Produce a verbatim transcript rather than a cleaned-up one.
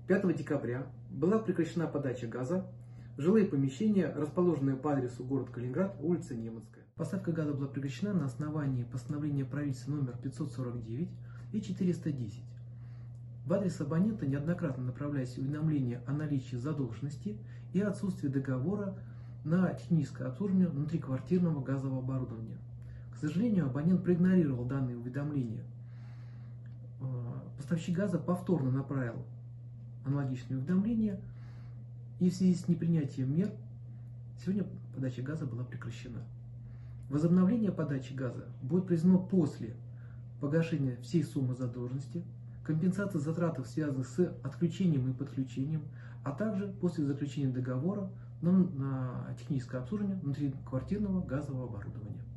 пятого декабря была прекращена подача газа в жилые помещения, расположенные по адресу город Калининград, улица Неманская. Поставка газа была прекращена на основании постановления правительства номер пятьсот сорок девять и четыреста десять. В адрес абонента неоднократно направлялись уведомления о наличии задолженности и отсутствии договора на техническое обслуживание внутриквартирного газового оборудования. К сожалению, абонент проигнорировал данные уведомления. Поставщик газа повторно направил аналогичные уведомления, и в связи с непринятием мер сегодня подача газа была прекращена. Возобновление подачи газа будет произведено после погашения всей суммы задолженности, компенсации затрат, связанных с отключением и подключением, а также после заключения договора на техническое обслуживание внутриквартирного газового оборудования.